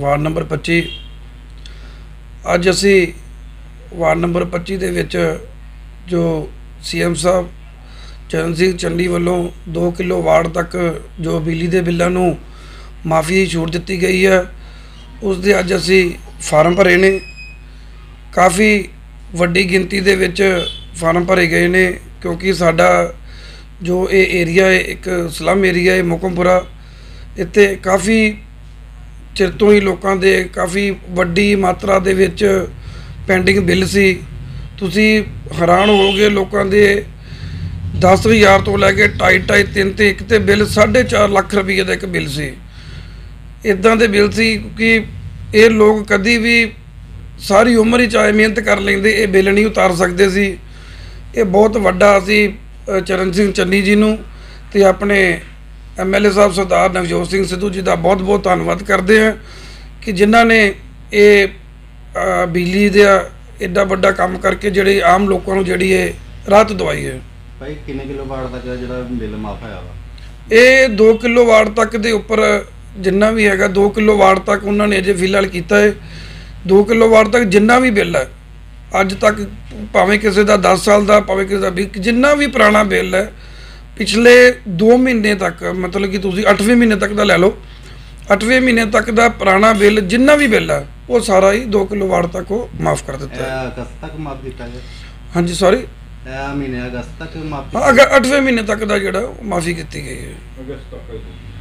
Ward number 25। ਅੱਜ ਅਸੀਂ ward number 25 ਦੇ ਵਿੱਚ ਜੋ CM ਸਾਹਿਬ ਚਰਨ ਸਿੰਘ ਚੰਨੀ ਵੱਲੋਂ 2 किलो वार्ड तक जो बिजली के बिलों ਨੂੰ माफ़ी की छूट दी गई है, उसके अज असी फार्म भरे ने। काफ़ी वड्डी गिनती दे विच फार्म भरे गए ने, क्योंकि साडा जो ये एरिया है एक स्लम एरिया है मुकमपुरा। इत्थे काफ़ी चिर तो ही लोगों के काफ़ी वड्डी मात्रा दे विच पेंडिंग बिल सी। तुसी हैरान होगे, लोगों के 10,000 तो लैके 2.5 3 ते एक ते बिल 4.5 लाख रुपये का एक बिल सी। इदां दे बिल सी कि ये लोग कभी भी सारी उम्र ही चाहे मेहनत कर लेंदे, ये बिल नहीं उतार सकते सी। ये बहुत वड्डा असी चरण सिंह चन्नी जी नूं ते अपने MLA साहब सरदार नवजोत सिंह सिद्धू जी का बहुत बहुत धन्नवाद करते हैं कि जिन्हां ने ये बिजली का एडा वड्डा काम करके जिहड़े आम लोगों को जिहड़ी है राहत दवाई है। भाई किन्ने किलो वार्ड तक जिहड़ा बिल माफ होया वा? ये 2 किलो वार्ड तक के उपर जिन्ना भी है 2 किलो वार्ड तक उन्होंने अजे फिलहाल किया है। 2 किलो वार्ड तक जिन्ना भी बिल है अज तक, भावें किसी का 10 साल का, भावें किसी का 20, जिन्ना भी पुराना बिल है पिछले 2 महीने तक, मतलब कि तुसी 8वें महीने तक का लै लो, 8वें महीने तक का पुराना बिल जिन्ना भी बिल है वो सारा ही 2 किलो वार्ड तक वो माफ़ कर दिता है। अगस्त तक माफ किया गया? हाँ जी, सॉरी, महीने अगस्त तक माफ? हाँ, 8वें महीने तक का जो माफ़ी की गई है।